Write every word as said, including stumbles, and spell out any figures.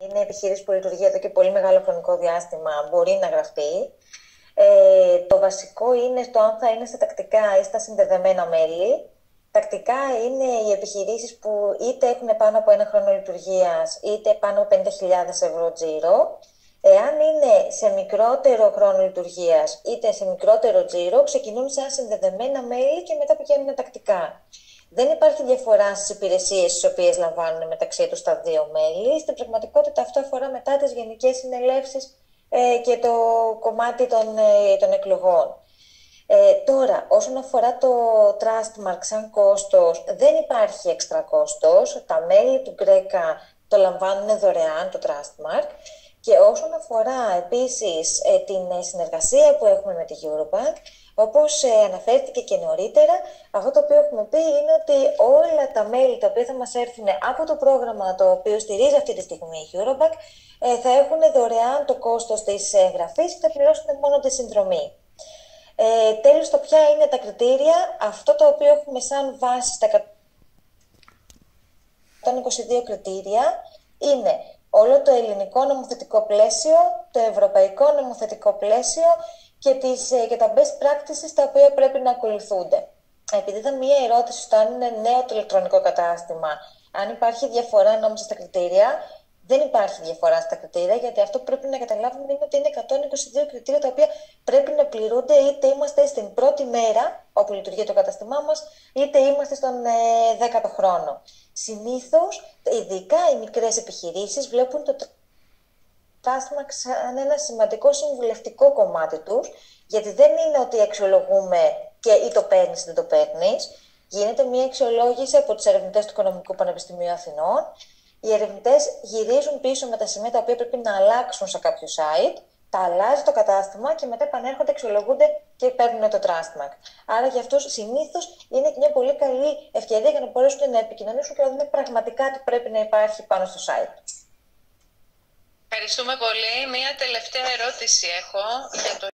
είναι επιχείρηση που λειτουργεί εδώ και πολύ μεγάλο χρονικό διάστημα, μπορεί να γραφτεί. Ε, το βασικό είναι στο αν θα είναι στα τακτικά ή στα συνδεδεμένα μέλη. Τακτικά είναι οι επιχειρήσεις που είτε έχουν πάνω από ένα χρόνο λειτουργίας, είτε πάνω από πενήντα χιλιάδες ευρώ τζίρο. Εάν είναι σε μικρότερο χρόνο λειτουργίας, είτε σε μικρότερο τζίρο, ξεκινούν σαν συνδεδεμένα μέλη και μετά πηγαίνουν τακτικά. Δεν υπάρχει διαφορά στις υπηρεσίες τις οποίες λαμβάνουν μεταξύ τους τα δύο μέλη. Στην πραγματικότητα αυτό αφορά μετά τις γενικές συνελεύσεις ε, και το κομμάτι των, ε, των εκλογών. Ε, τώρα, όσον αφορά το Trustmark σαν κόστος, δεν υπάρχει έξτρα κόστος. Τα μέλη του Γκρέκα το λαμβάνουν δωρεάν, το Trustmark. Και όσον αφορά επίσης ε, την συνεργασία που έχουμε με τη Eurobank, όπως ε, αναφέρθηκε και νωρίτερα, αυτό το οποίο έχουμε πει είναι ότι όλα τα μέλη τα οποία θα μας έρθουν από το πρόγραμμα το οποίο στηρίζει αυτή τη στιγμή η Eurobank ε, θα έχουν δωρεάν το κόστος της εγγραφής και θα πληρώσουν μόνο τη συνδρομή. Ε, τέλος, το ποια είναι τα κριτήρια, αυτό το οποίο έχουμε σαν βάση στα εκατόν είκοσι δύο κριτήρια είναι όλο το ελληνικό νομοθετικό πλαίσιο, το ευρωπαϊκό νομοθετικό πλαίσιο και, τις, και τα best practices τα οποία πρέπει να ακολουθούνται. Επειδή ήταν μία ερώτηση στο αν είναι νέο το ηλεκτρονικό κατάστημα, αν υπάρχει διαφορά ανάμεσα στα κριτήρια, δεν υπάρχει διαφορά στα κριτήρια, γιατί αυτό που πρέπει να καταλάβουμε είναι ότι είναι εκατόν είκοσι δύο κριτήρια τα οποία πρέπει να πληρούνται είτε είμαστε στην πρώτη μέρα όπου λειτουργεί το καταστημά μας, είτε είμαστε στον ε, δέκατο χρόνο. Συνήθως, ειδικά οι μικρές επιχειρήσεις βλέπουν το Trustmark σαν ένα σημαντικό συμβουλευτικό κομμάτι τους, γιατί δεν είναι ότι αξιολογούμε και ή το παίρνεις ή δεν το παίρνεις. Γίνεται μια αξιολόγηση από τους ερευνητές του Οικονομικού Πανεπιστημίου Αθηνών. Οι ερευνητές γυρίζουν πίσω με τα σημεία τα οποία πρέπει να αλλάξουν σε κάποιο site, τα αλλάζει το κατάστημα και μετά επανέρχονται, αξιολογούνται και παίρνουν το Trustmark. Άρα για αυτούς συνήθως είναι και μια πολύ καλή ευκαιρία για να μπορέσουν να επικοινωνήσουν και να δουν πραγματικά τι πρέπει να υπάρχει πάνω στο site. Ευχαριστούμε πολύ. Μία τελευταία ερώτηση έχω για το